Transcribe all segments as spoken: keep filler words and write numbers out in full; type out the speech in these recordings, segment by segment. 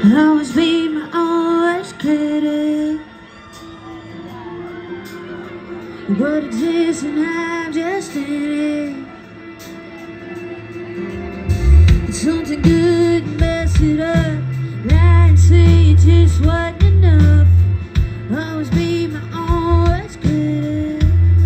I'll always be my own worst critic. What exists and I'm just in it. It's something good and mess it up. Lie and say it just wasn't enough. I'll always be my own worst critic.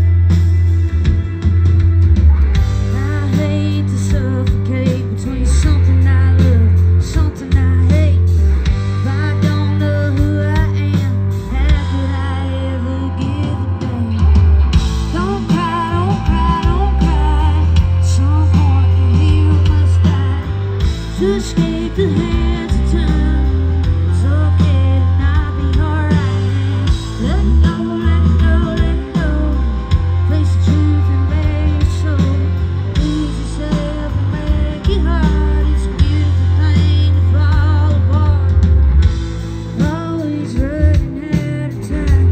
I hate to suffocate between something I love, something I hate. If I don't know who I am, how could I ever give a damn? Don't cry, don't cry, don't cry. Some point your hero must die to escape the hands of time. It's okay to not be alright. Let go, let go, let go. Face the truth and bare your soul. Lose yourself and make it hard. It's a beautiful thing to fall apart. Always running out of time.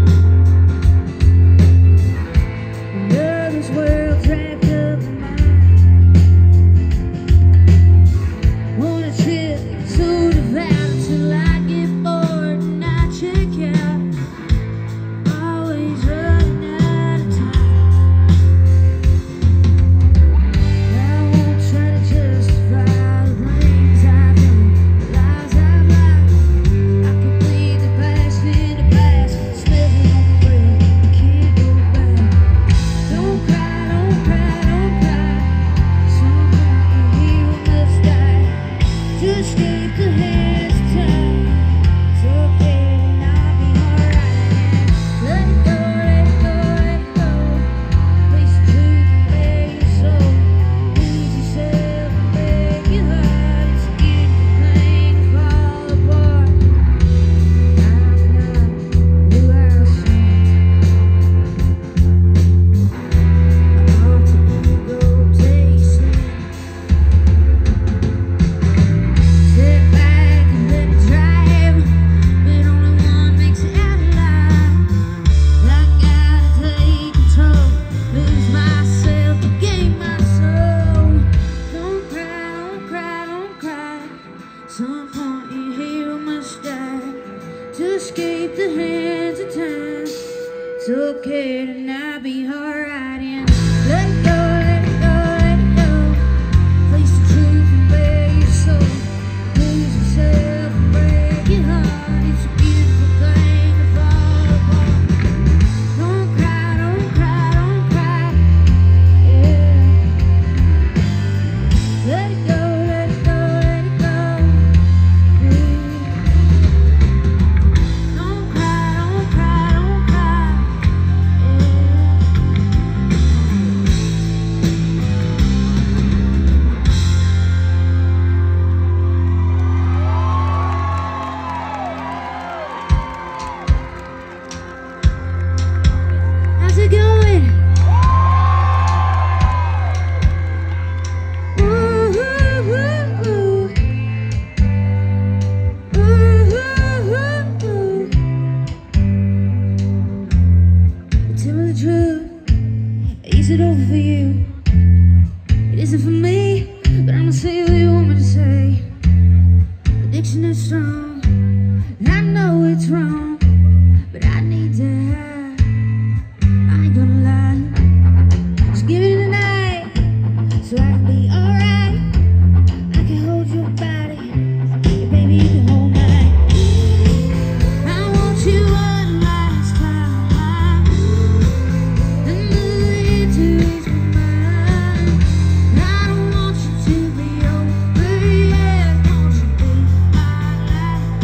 Another's world's wrapped up in mine. Wanna chill so devout till I get bored and I check out. Always running out of time. I won't try to justify the things I've done, the lies I've lied. I can bleed the past in the past, smells it on my breath, I can't go back. Don't cry, don't cry, don't cry. Some point your hero must die to escape the hands of time. It's okay to not be alright. Let it go, let it go, let it go. Face the truth and bare your soul. Lose yourself and make it hard. It's a beautiful thing to fall apart. I'm not who I seem. I'm off to ego tasting. Sit back and let it drive, but only one makes it out alive. I gotta take control, lose myself to gain my soul. Don't cry, don't cry, don't cry. Some point your hero must die to escape the hands of time. It's okay to not be alright and let it go, let it go, let it go. Face the truth and bare your soul. Lose yourself and break your heart. It's a beautiful thing to fall apart. Don't cry, don't cry, don't cry. Yeah. Let it go, let it go, let it go. Yeah. Don't cry, don't cry, don't cry. How's it going? Ooh, ooh, ooh, ooh. Ooh, ooh, ooh, ooh. Tell me the truth. Is it over for you? It isn't for me, but I'ma say what you want me to say. Addiction is strong, and I know it's wrong, but I need to hide. I ain't gonna lie. Just give it a night, so I can be alright. I can hold your body, and baby you can hold mine. I want you one last time, and the answer is mine. I don't want you to be over yet. Won't you be my life?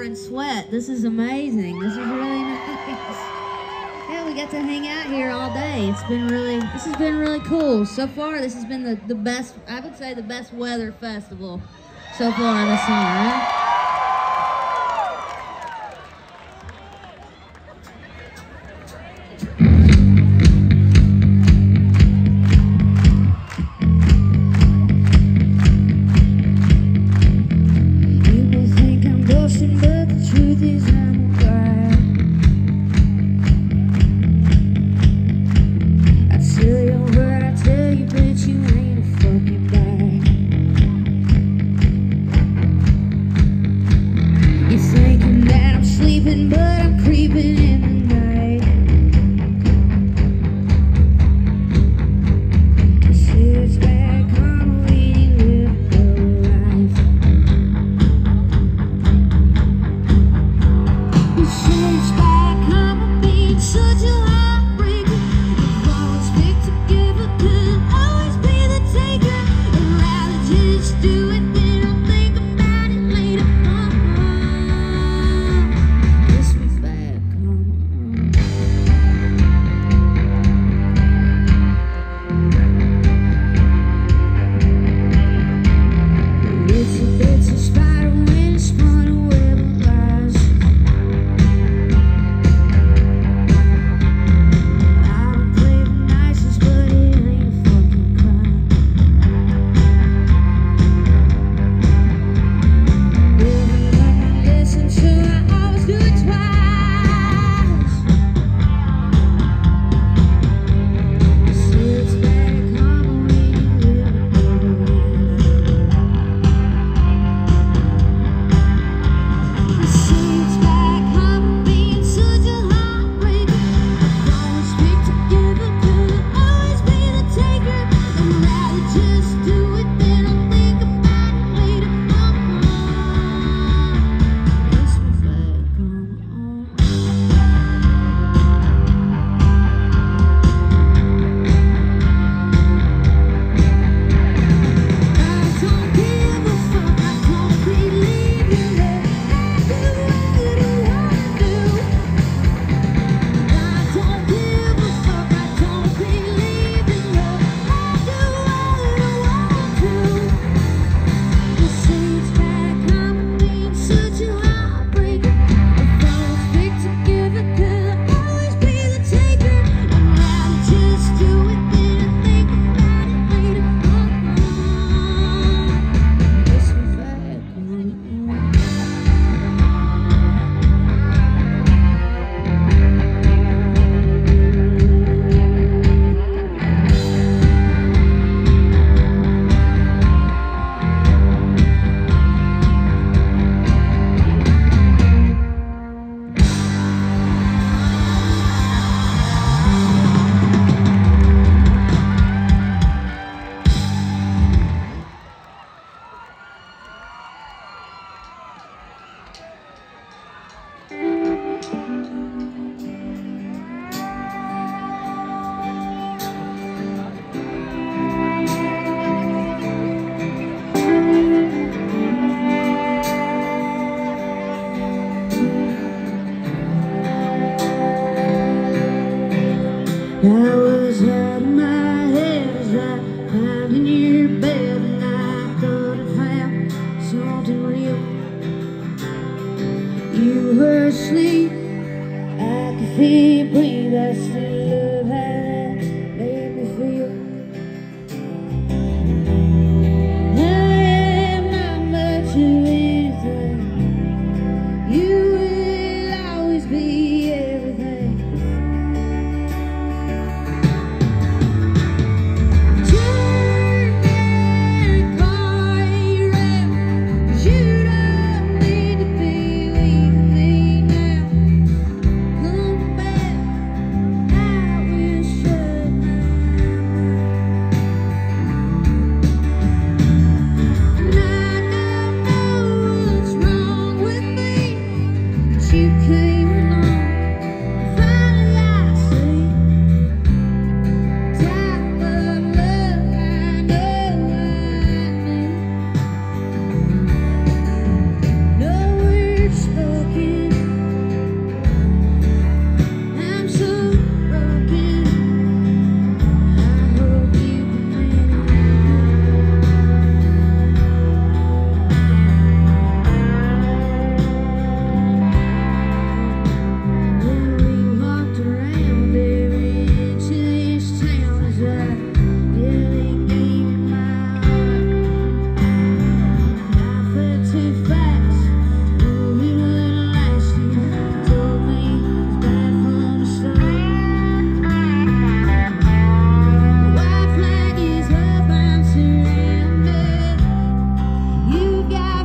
shower and sweat. This is amazing. This is really nice. Yeah, we got to hang out here all day. It's been really, this has been really cool. So far, this has been the, the best, I would say the best weather festival so far this summer, right? I was out of my head as I climbed in your bed, and I thought I found something real. You were asleep, I could feel you breathe. I still love how that made me feel. I am not much of anything, you will always be everything. Come back.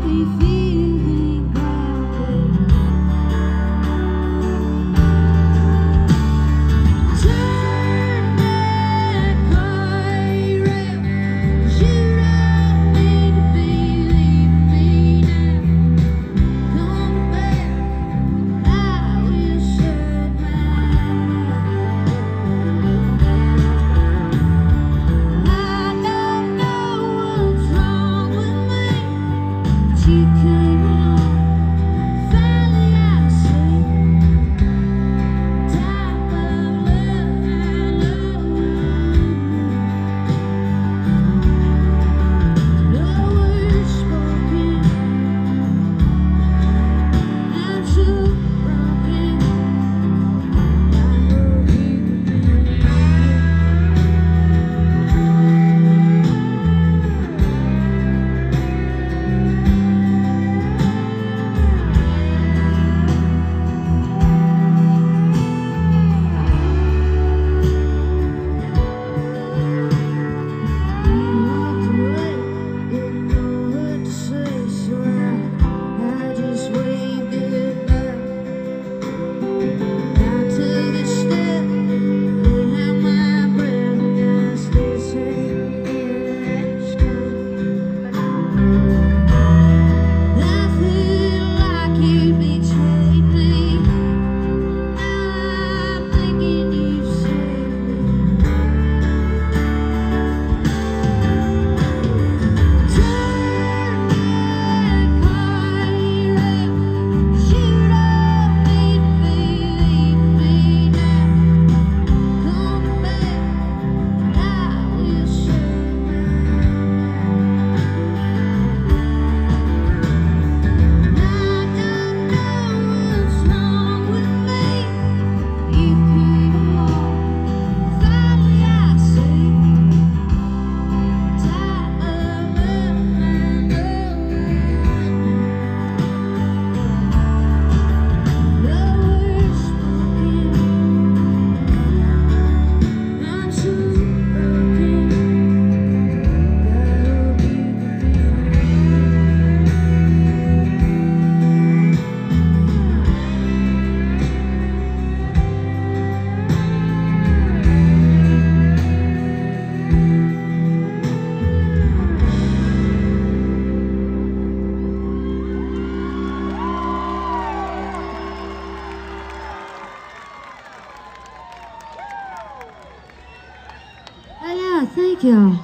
Thank y'all.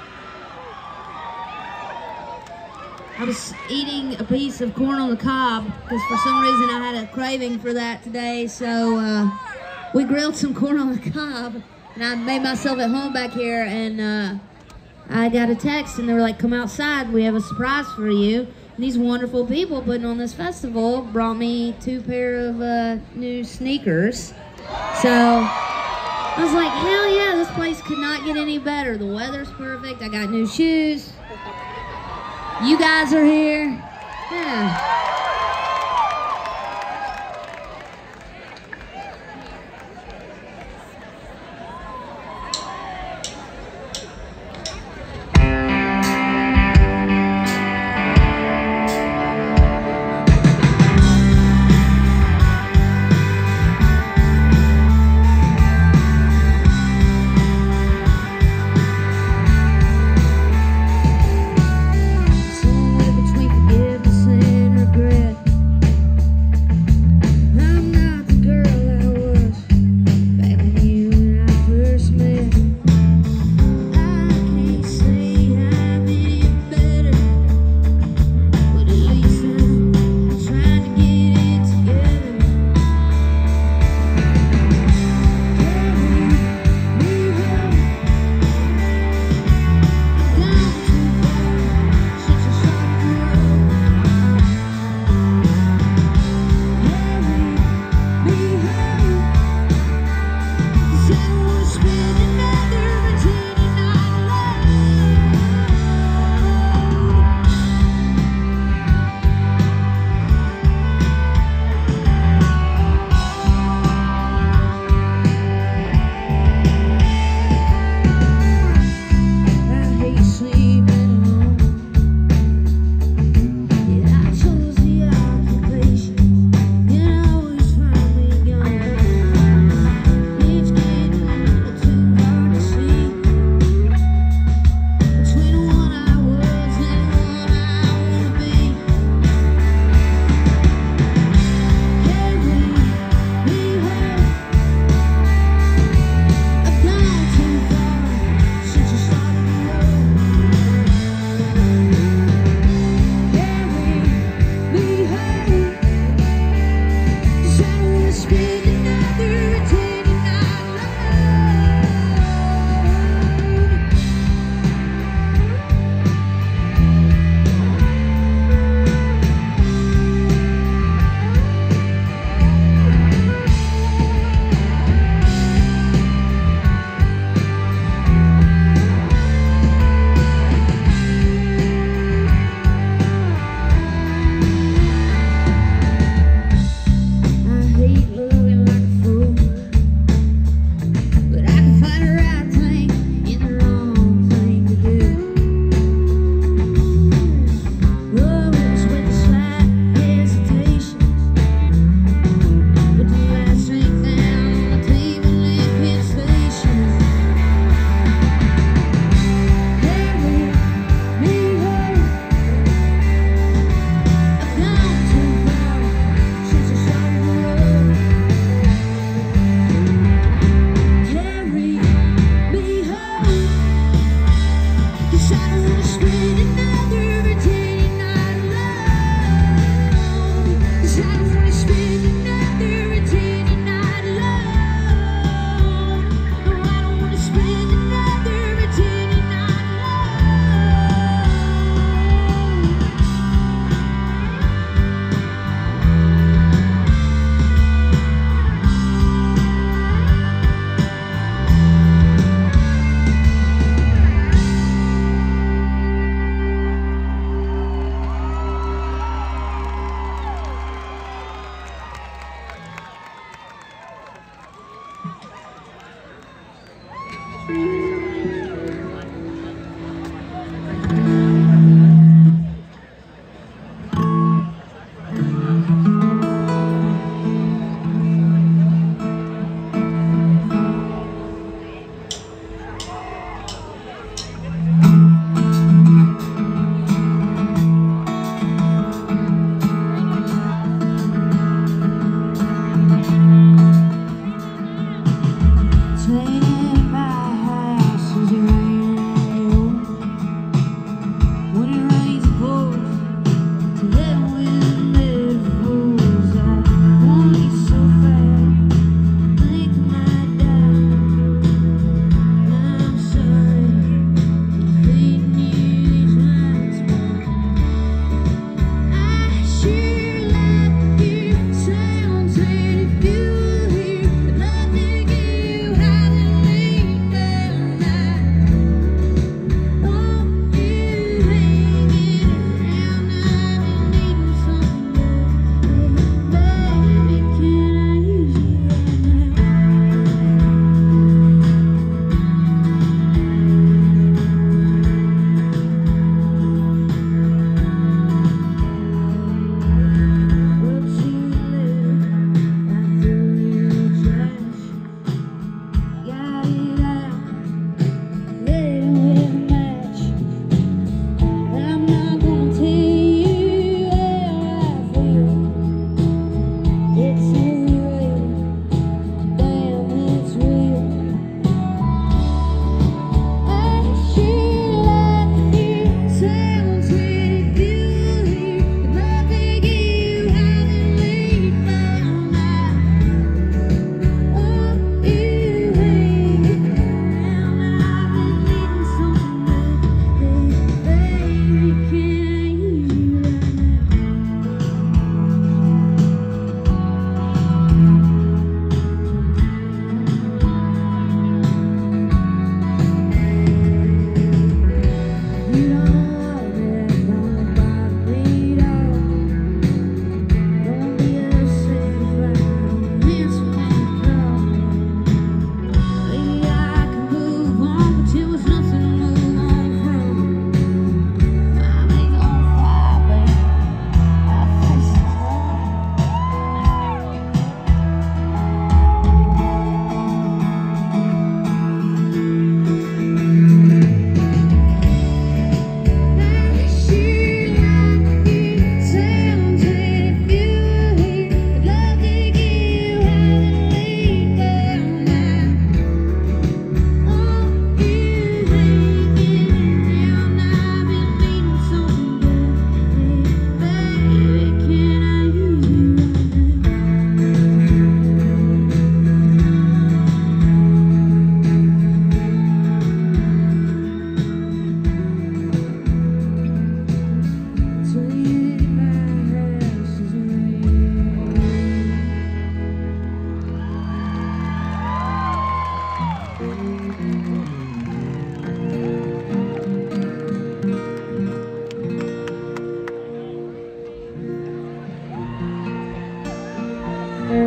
I was eating a piece of corn on the cob because for some reason I had a craving for that today, so uh, we grilled some corn on the cob, and I made myself at home back here, and uh, I got a text, and they were like, come outside, we have a surprise for you. And these wonderful people putting on this festival brought me two pair of uh, new sneakers. So I was like, hell yeah, this place could not get any better. The weather's perfect. I got new shoes. You guys are here. Yeah. Somewhere between forgiveness and regret.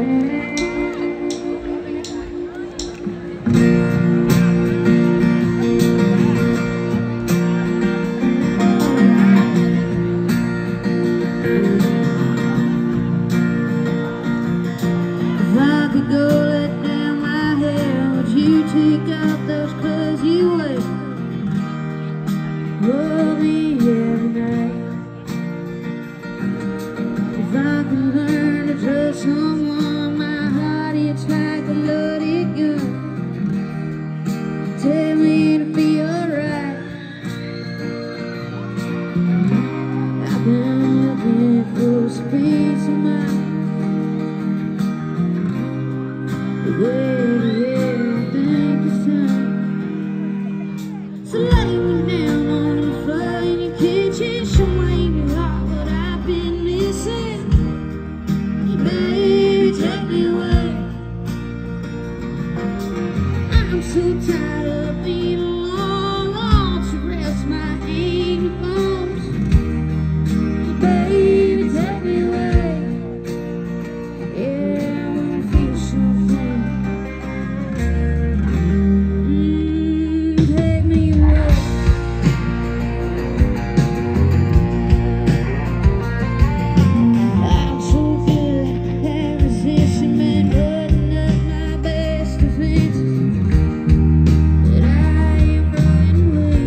If I could go let down my hair, would you take out those clothes you wear? Love me every night. If I could learn to trust someone, my heart hits like a loaded gun. Tell me to be alright. I've been looking for some peace of mind. Yeah, yeah, I think it's time. So lay me down on the floor in your kitchen, show me in your heart what I've been missing. Baby, take me away. I'm so tired of being alone, want to rest my aching bones. Baby, take me away. Yeah, I wanna feel something. Mm, take me away. I'm so good at resisting, man, putting up my best defenses. But I am running away.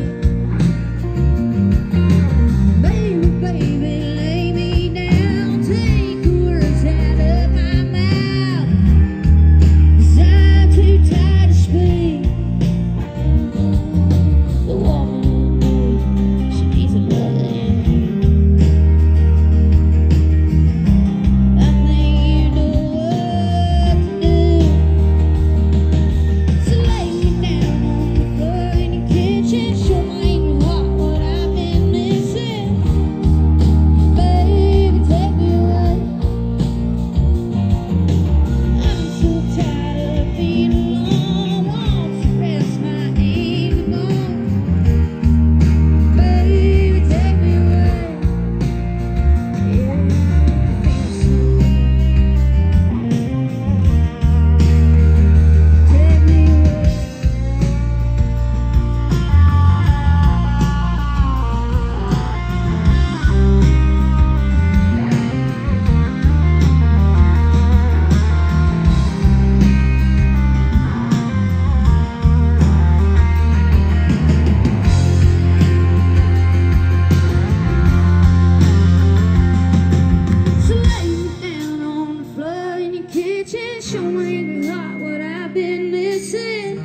Baby, baby, lay me down, take the words out of my mouth, 'cause I'm too tired to speak. The woman in me, she needs a mother in me. I think you know what to do. So lay me down on the floor in your kitchen, show me in your heart what I've been missing. Baby, take me away. I'm so tired of being alone, want to rest my aching bones. Baby, take me away. Yeah, I feel something. Take me away. So lay me down on the floor in your kitchen, show me in your heart what I've been missing.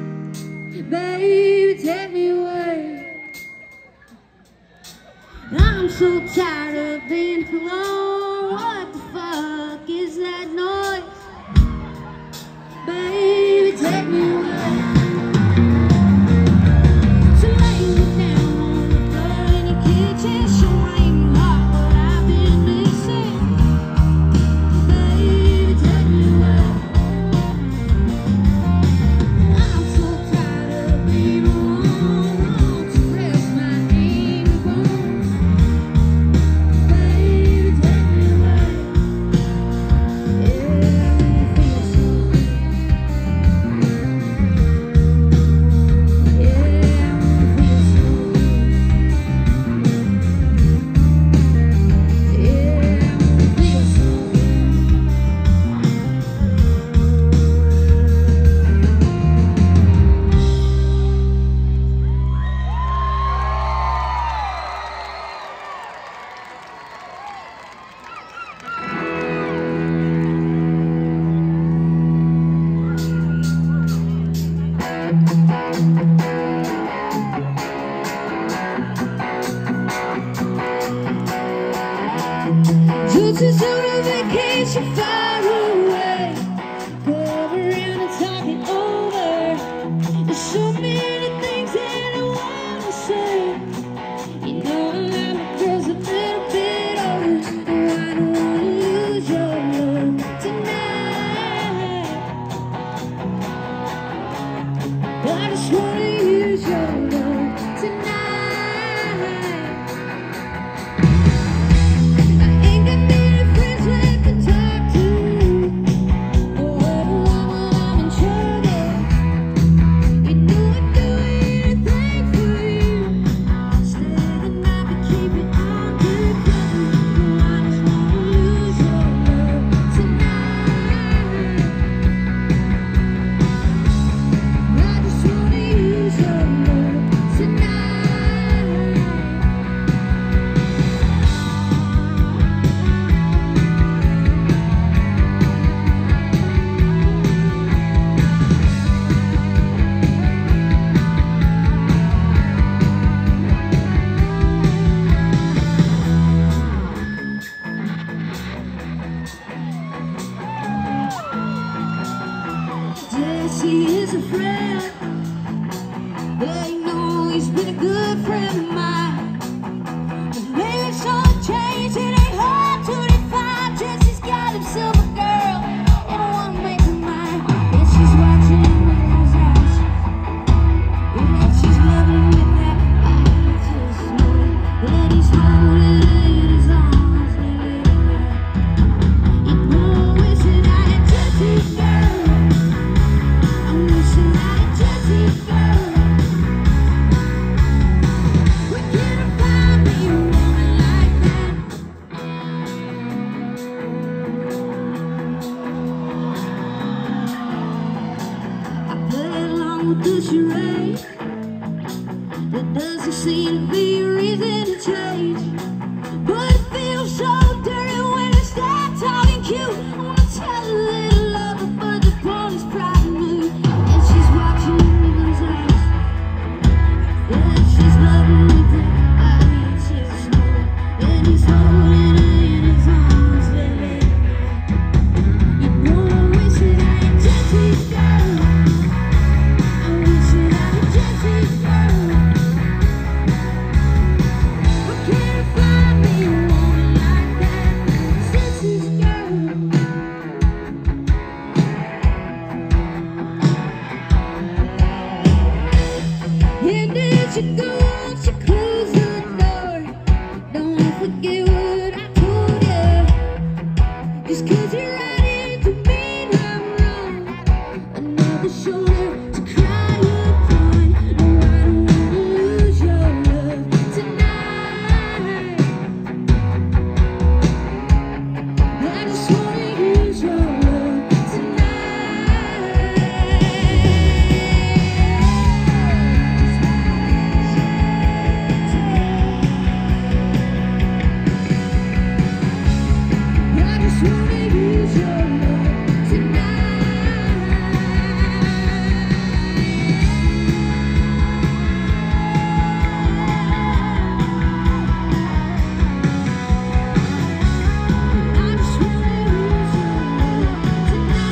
Baby, take me away. I'm so tired of being alone. What the fuck is that noise? Baby, take me away. So lay me down on the floor in your kitchen, show me in your heart what I've been missing. Baby, take me away. I'm so tired of being alone, want to rest my aching bones. Baby, take me away. Yeah, I feel something. Yeah, I feel something. Yeah, I feel something. Just as on a vacation far away, go around and talk it over. There's so many things that I wanna say. You know I love my girls a little bit older, and I don't wanna lose your love tonight. I just wanna use your love tonight. I ain't got many friends left to talk to. is a friend. Yeah, you know he's been a good friend of mine. But maybe it's all changed, it ain't hard to define. Jesse's got himself a girl, and I wanna make her mine. Yeah, she's watching him with those eyes. Yeah, she's loving him with that eye. Just know it. Yeah, he's holding her in his arms, baby. You know, wishing I had Jesse's girl. I'm wishing I had Jesse's girl. Where can I find me a woman like that? I play along with the charade. There doesn't seem to be a reason to change. But it feels so dirty when I start talking cute. I wanna tell a little lover, but the pony's proud of me. And she's watching me with those eyes. Yeah, she's loving me with eyes. She's snowing, and he's holding her in his arms, baby. You know I wish that I had Jesse's girl. I wish that I had Jesse's girl. Where can I find me a woman like that? Jesse's girl. And did you go once you close the door? Don't forget what I told you. Just 'cause you're right it don't mean I'm wrong. Another shoulder to cry upon. No, I don't wanna lose your love tonight. I just wanna use your love tonight. I just wanna use your love tonight. I just wanna use your love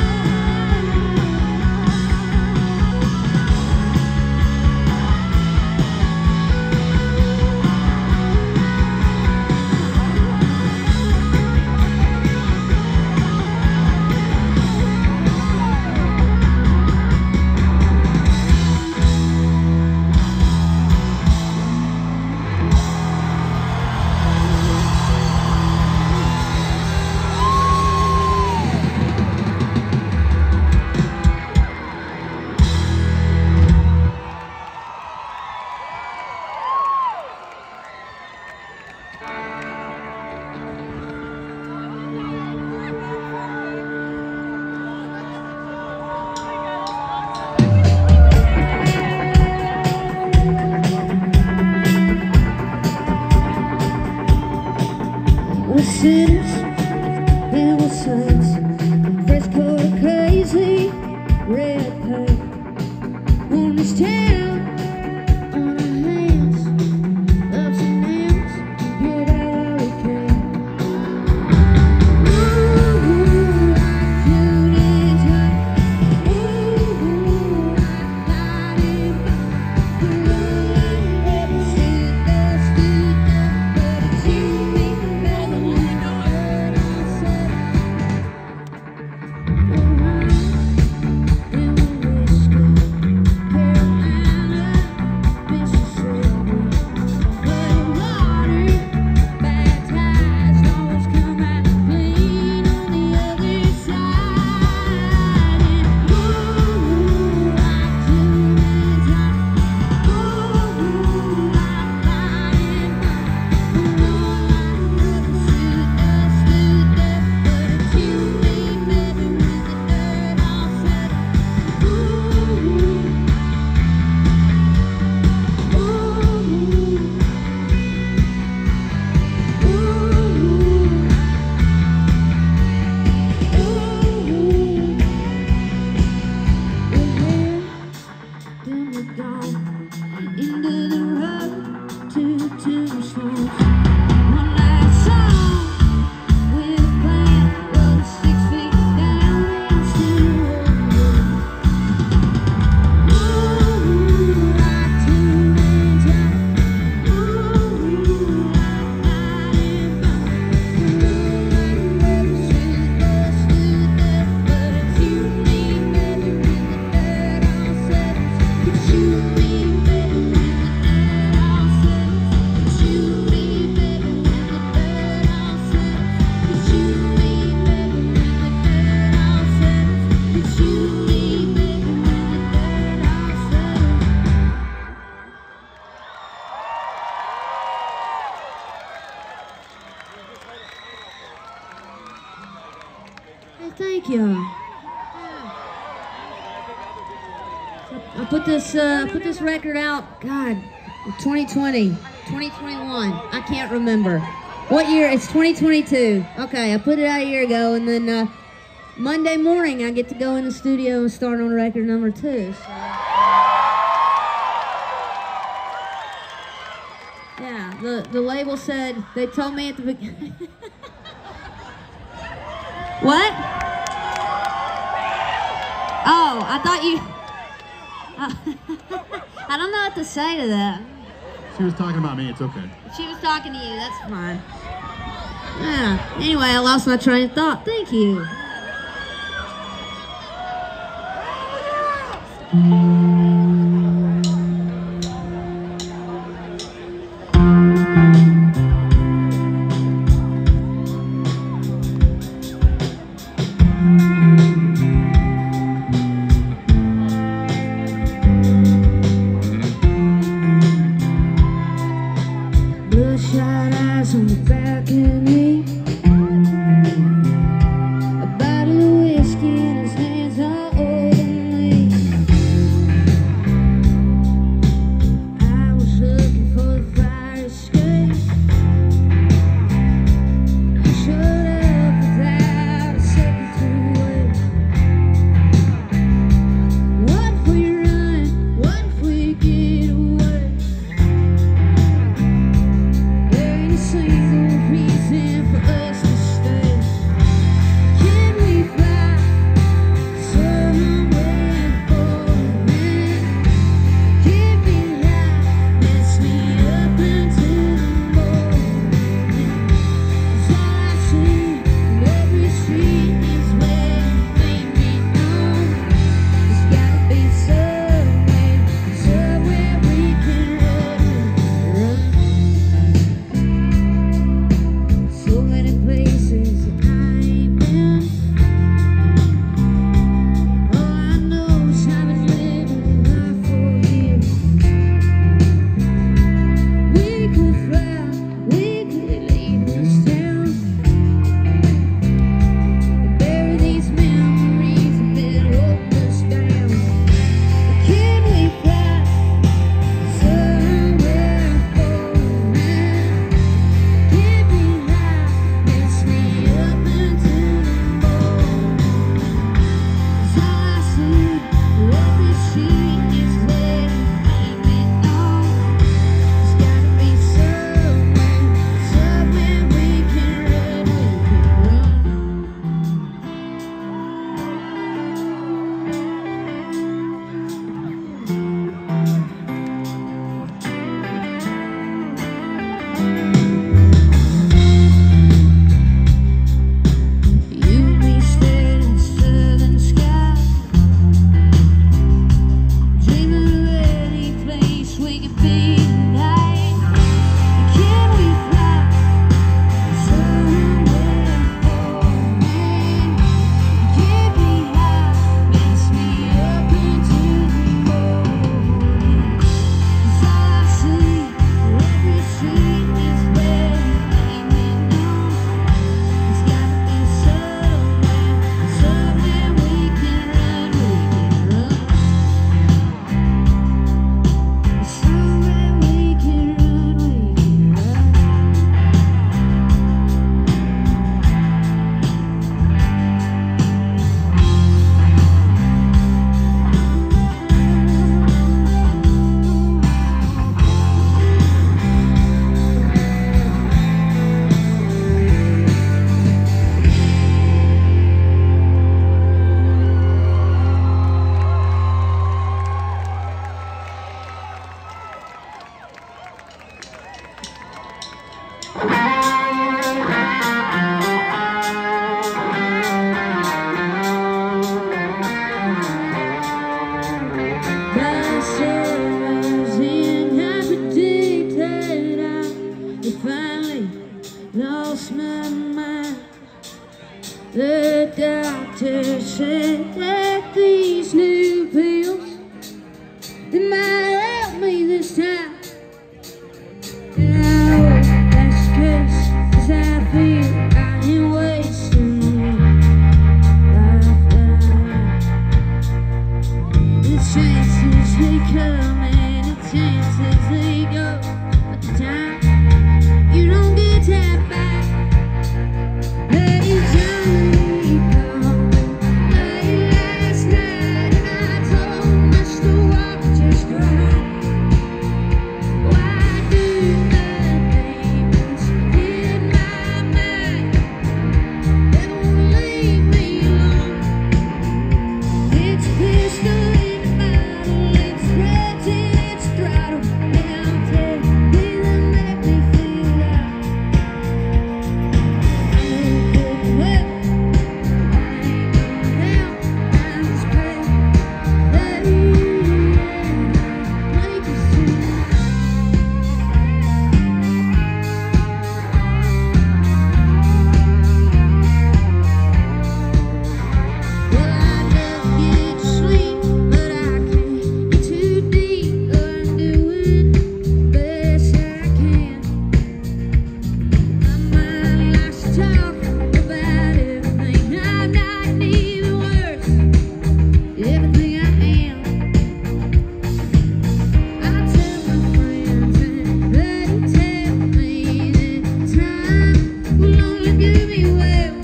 We're sinners and we're saints. Fresh coat of crazy red paint on this town, on our hands, ups and downs, get out we can. Ooh, our cuties hot. Ooh, our body bomb. The road never shoot us, shoot us, but it's you, me, and me. I said thank you. I put this uh, I put this record out, God, twenty twenty, twenty twenty-one. I can't remember. What year? It's twenty twenty-two. Okay, I put it out a year ago, and then uh, Monday morning I get to go in the studio and start on record number two. So. Yeah, the, the label said, they told me at the beginning. What? Oh, I thought you... I don't know what to say to that. She was talking about me, it's okay. She was talking to you, that's fine. Yeah, anyway, I lost my train of thought. Thank you. Bloodshot eyes on the balcony, a bottle of whiskey in his hands all over me. I was looking for the fire escape. You showed up without a second to wait. What if we run? What if we get away? Single reason for us to stay. Can we fly somewhere for a minute? Keep me light, mess me up until the morning. 'Cause all I see in every street is where you made me known. There's gotta be somewhere, somewhere we can run, run. So many places that I ain't been. All I know is I was living life for you. We could fly, we could leave this town, bury these memories that hold us down. Can we fly somewhere for a minute? Give me life, mess me up until the morning. 'Cause all I see in every street is where you made me know. There's gotta be somewhere, somewhere we can run, we can run. You and me staring in the southern sky, dreaming of any place we could be tonight. Can we fly somewhere for a minute? Give me life, mess me up until the morning. 'Cause all I see in every street is where you made me know. There's gotta be somewhere, somewhere we can run, we can run. Somewhere we can run, we can run. By sunrise and I predicted I had finally lost my mind. The doctor said that these new pills, they might help me this time. And I hope that's the case, 'cause I feel I ain't wasting away. do me well.